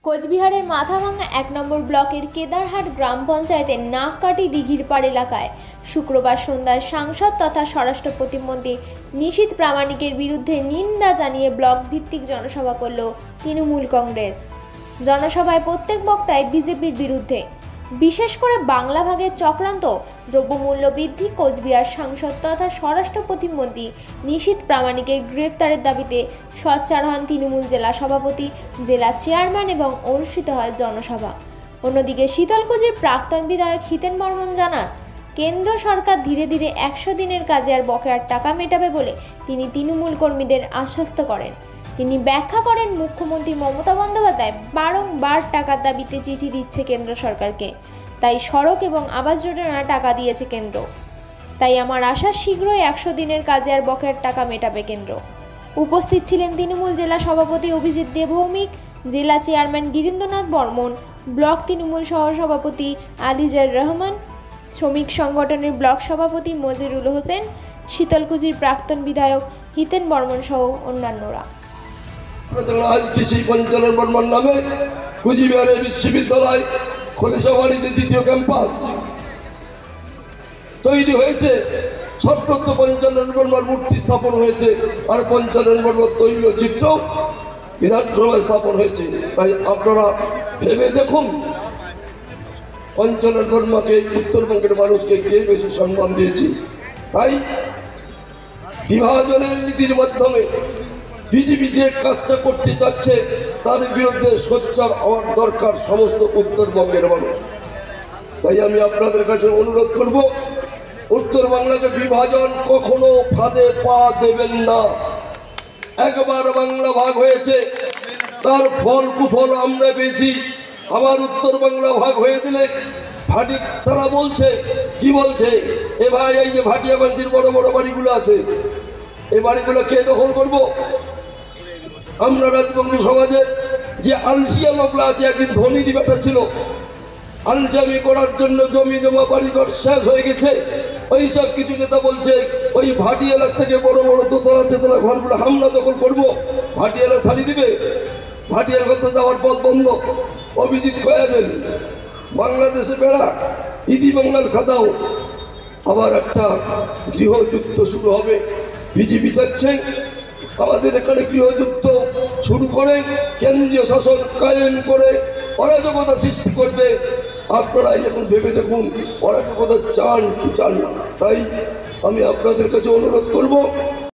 কোচবিহারের মাথাভাঙা ১ নম্বর ব্লকের কেদারহাট গ্রাম পঞ্চায়েতের নাককাটি দিঘির পাড় এলাকায় শুক্রবার সন্ধ্যায় সাংসদ তথা স্বরাষ্ট্র প্রতিমন্ত্রী নিশীথ প্রামাণিকের বিরুদ্ধে নিন্দা জানিয়ে ব্লক ভিত্তিক জনসভা করল তৃণমূল কংগ্রেস। জনসভায় প্রত্যেক বক্তাই বিজেপির বিরুদ্ধে, বিশেষ করে বাংলা ভাগের চক্রান্ত, দ্রব্যমূল্য বৃদ্ধি, কোচবিহার সাংসদ তথা স্বরাষ্ট্র প্রতিমন্ত্রী নিশীথ প্রামাণিকের গ্রেপ্তারের দাবিতে সোচ্চার হন তৃণমূল জেলা সভাপতি, জেলা চেয়ারম্যান এবং অনুষ্ঠিত হয় জনসভা। অন্যদিকে শীতলকুচির প্রাক্তন বিধায়ক হিতেন বর্মন জানান, কেন্দ্র সরকার ধীরে ধীরে ১০০ দিনের কাজে আর বকেয়ার টাকা মেটাবে বলে তিনি তৃণমূল কর্মীদের আশ্বস্ত করেন। তিনি ব্যাখ্যা করেন, মুখ্যমন্ত্রী মমতা বন্দ্যোপাধ্যায় বারংবার টাকার দাবিতে চিঠি দিচ্ছে কেন্দ্র সরকারকে, তাই সড়ক এবং আবাস যোজনায় টাকা দিয়েছে কেন্দ্র। তাই আমার আশা শীঘ্রই ১০০ দিনের কাজে আর বকেয়ার টাকা মেটাবে কেন্দ্র। উপস্থিত ছিলেন তৃণমূল জেলা সভাপতি অভিজিৎ দে ভৌমিক, জেলা চেয়ারম্যান গিরীন্দ্রনাথ বর্মন, ব্লক তৃণমূল সহসভাপতি আদিজার রহমান, শ্রমিক সংগঠনের ব্লক সভাপতি মজিরুল হোসেন, শীতলকুচির প্রাক্তন বিধায়ক হিতেন বর্মন সহ অন্যান্যরা। কৃষি পঞ্চায়েত বর্মন নামে কুচবিহারের বিশ্ববিদ্যালয় খলিশাবাড়িতে দ্বিতীয় ক্যাম্পাস তৈরি হয়েছে। সর্বত্র পঞ্চানন বর্মার মূর্তি স্থাপন হয়েছে, আর পঞ্চানন বর্মার তৈরি চিত্র বিধানসভায় স্থাপন হয়েছে। তাই আপনারা ভেবে দেখুন, পঞ্চানন বর্মাকে উত্তরবঙ্গের মানুষকে কে বেশি সম্মান দিয়েছে। তাই বিভাজনের নীতির মাধ্যমে বিজেপি যে কাজটা করতে চাচ্ছে তার বিরুদ্ধে সোচ্চার হওয়ার দরকার সমস্ত উত্তরবঙ্গের মানুষ। তাই আমি আপনাদের কাছে অনুরোধ করব, উত্তর বাংলাকে বিভাজন কখনো ফাঁদে পা দেবেন না। একবার বাংলা ভাগ হয়েছে, তার ফল কুফল আমরা পেয়েছি। আবার উত্তর বাংলা ভাগ হয়ে দিলে ভাটি তারা বলছে, কি বলছে, এ ভাই এই যে ভাটিয়া মানসির বড় বড় বাড়িগুলো আছে, এই বাড়িগুলো কে দখল করবো? আমরা রাজবংশী সমাজের যে আলসিয়া লোকরা আছে, একদিন ধনীর ব্যাপার ছিল, আলসামি করার জন্য জমি জমা বাড়িঘর শেষ হয়ে গেছে। ওই সব কিছু নেতা বলছে ওই ভাটিয়ালার থেকে বড় বড় দোতলা তেতলা ঘরগুলো হামলা দখল করবো, ভাটিয়ালা ছাড়ি দিবে, ভাটিয়ার কথা যাওয়ার পথ বন্ধ। অভিজিৎ খয়া দেন, বাংলাদেশে বেড়া, ইদি বাংলার খাতাও। আবার একটা গৃহযুদ্ধ শুরু হবে। বিজেপি চাচ্ছে আমাদের এখানে গৃহযুদ্ধ শুরু করে কেন্দ্রীয় শাসন কায়েম করে অরাজকতা সৃষ্টি করবে। আপনারা এখন ভেবে দেখুন, অরাজকতা চান কি চান না। তাই আমি আপনাদের কাছে অনুরোধ করব,